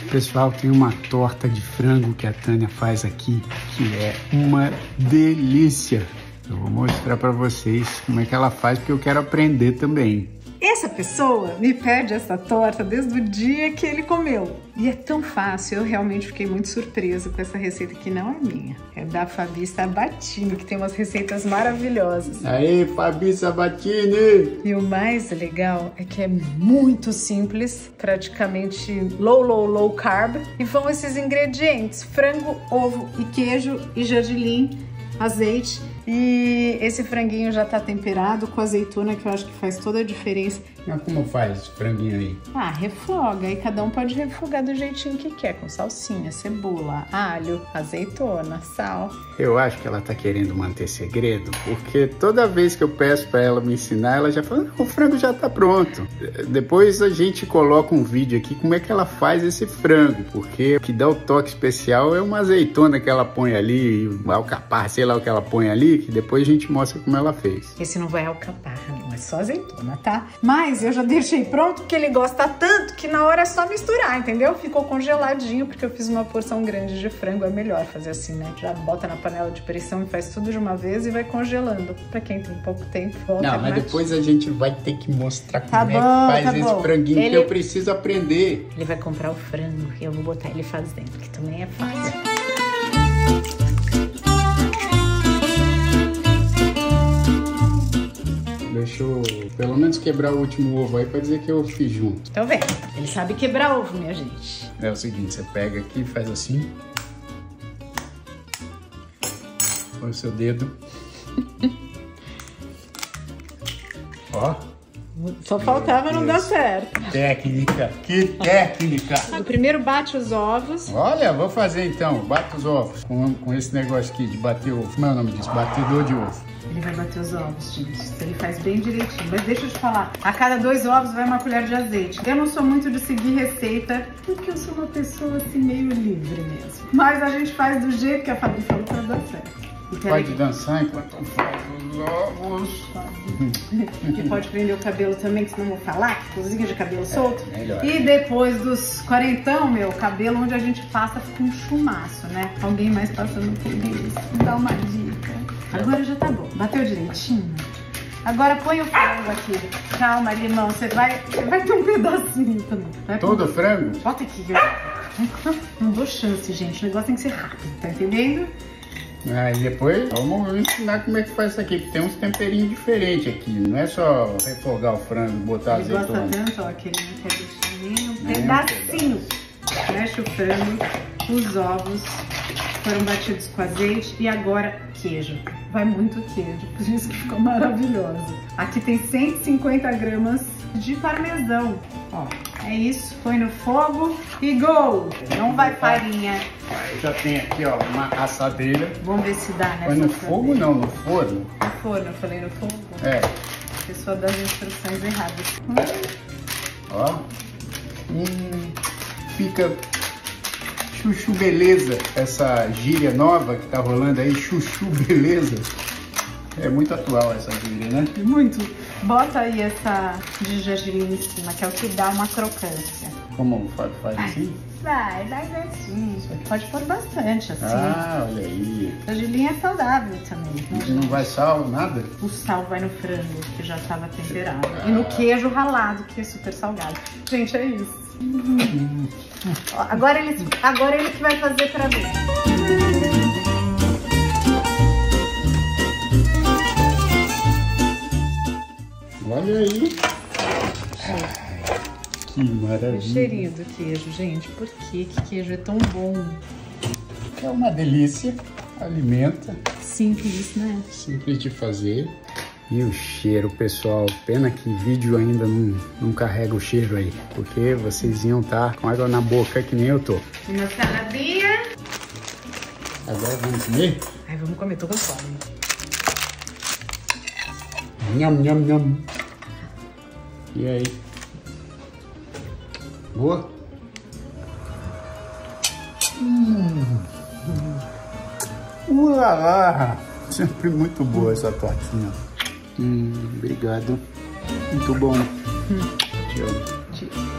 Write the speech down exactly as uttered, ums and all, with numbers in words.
Pessoal, tem uma torta de frango que a Tânia faz aqui, que é uma delícia. Eu vou mostrar para vocês como é que ela faz, porque eu quero aprender também. Essa pessoa me pede essa torta desde o dia que ele comeu. E é tão fácil, eu realmente fiquei muito surpresa com essa receita que não é minha. É da Fabi Sabatini, que tem umas receitas maravilhosas. Aí, Fabi Sabatini! E o mais legal é que é muito simples, praticamente low, low, low carb. E vão esses ingredientes: frango, ovo e queijo e gergelim, azeite. E esse franguinho já tá temperado com azeitona, que eu acho que faz toda a diferença. Mas como faz esse franguinho aí? Ah, refoga. E cada um pode refogar do jeitinho que quer, com salsinha, cebola, alho, azeitona, sal. Eu acho que ela tá querendo manter segredo, porque toda vez que eu peço pra ela me ensinar, ela já fala, o frango já tá pronto. Depois a gente coloca um vídeo aqui como é que ela faz esse frango, porque o que dá o toque especial é uma azeitona que ela põe ali, um alcaparra, sei lá o que ela põe ali, que depois a gente mostra como ela fez. Esse não vai alcaparra, não, é só azeitona, tá? Mas eu já deixei pronto, porque ele gosta tanto que na hora é só misturar, entendeu? Ficou congeladinho, porque eu fiz uma porção grande de frango, é melhor fazer assim, né? Já bota na panela de pressão e faz tudo de uma vez e vai congelando. Pra quem tem pouco tempo, volta. Não, mas depois a gente vai ter que mostrar tá como bom, é que faz tá esse bom. franguinho, ele... que eu preciso aprender. Ele vai comprar o frango e eu vou botar ele fazendo, que também é fácil. Deixa eu pelo menos quebrar o último ovo aí pra dizer que eu fiz junto. Tô vendo. Ele sabe quebrar ovo, minha gente. É o seguinte, você pega aqui e faz assim. Põe o seu dedo. Ó. Só faltava não dar certo. Técnica, que técnica! O primeiro bate os ovos. Olha, vou fazer então, bate os ovos com, com esse negócio aqui de bater ovo. Como é o nome disso? Batedor de ovo. Ele vai bater os ovos, gente. Ele faz bem direitinho. Mas deixa eu te falar, a cada dois ovos vai uma colher de azeite. Eu não sou muito de seguir receita, porque eu sou uma pessoa assim meio livre mesmo. Mas a gente faz do jeito que a Fabi falou pra dar certo. Pode dançar enquanto faz os ovos. E pode prender o cabelo também, que senão eu vou falar, que cozinha de cabelo solto. É, melhor. E depois dos quarentão, meu, cabelo onde a gente passa fica um chumaço, né? Alguém mais passando por isso, dá uma dica. Agora já tá bom, bateu direitinho. Agora põe o frango aqui. Calma, limão, você vai, você vai ter um pedacinho também. Vai todo o com... frango? Bota aqui. Não dou chance, gente, o negócio tem que ser rápido, tá entendendo? Aí depois vamos ensinar como é que faz isso aqui, porque tem uns temperinhos diferentes aqui. Não é só refogar o frango, botar ele azeitona. Ele gosta tanto, ó, que ele não quer deixar nem um pedacinho. Mexe o frango, os ovos foram batidos com azeite e agora queijo. Vai muito queijo, por isso que ficou maravilhoso. Aqui tem cento e cinquenta gramas de parmesão. Ó, é isso, põe no fogo e go! Não vai farinha. Eu já tenho aqui, ó, uma assadeira. Vamos ver se dá, né? Põe no fogo não, no forno. No forno, eu falei no fogo? É. A pessoa das instruções erradas. Ó. Hum, fica chuchu beleza, essa gíria nova que tá rolando aí, chuchu beleza. É muito atual essa gíria, né? Muito. Bota aí essa de gergelim em cima, que é o que dá uma crocância. Como o Fábio faz assim? Vai, vai assim. Pode pôr bastante assim. Ah, olha aí. Gergelim é saudável também. E não vai sal, nada? O sal vai no frango, que já estava temperado. Ah. E no queijo ralado, que é super salgado. Gente, é isso. Uhum. Agora, ele, agora ele que vai fazer pra mim. Olha aí. Ai, que maravilha. O cheirinho do queijo, gente. Por que que queijo é tão bom? É uma delícia. Alimenta. Simples, né? Simples de fazer. E o cheiro, pessoal. Pena que vídeo ainda não, não carrega o cheiro aí. Porque vocês iam estar com água na boca que nem eu tô. E na saladinha. Agora vamos comer? Ai, vamos comer. Tô com fome. Nham, nham, nham. E aí? Boa? Hum. Uau! Sempre muito boa essa tortinha. Hum, obrigado. Muito bom. Hum. Tchau. Tchau.